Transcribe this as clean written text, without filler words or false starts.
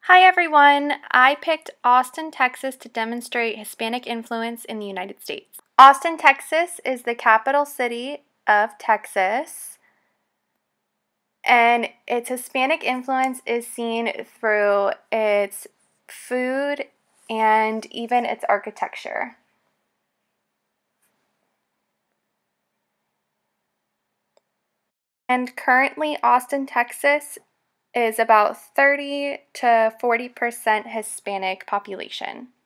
Hi everyone! I picked Austin, Texas to demonstrate Hispanic influence in the United States. Austin, Texas is the capital city of Texas, and its Hispanic influence is seen through its food and even its architecture. And currently, Austin, Texas is about 30 to 40% Hispanic population.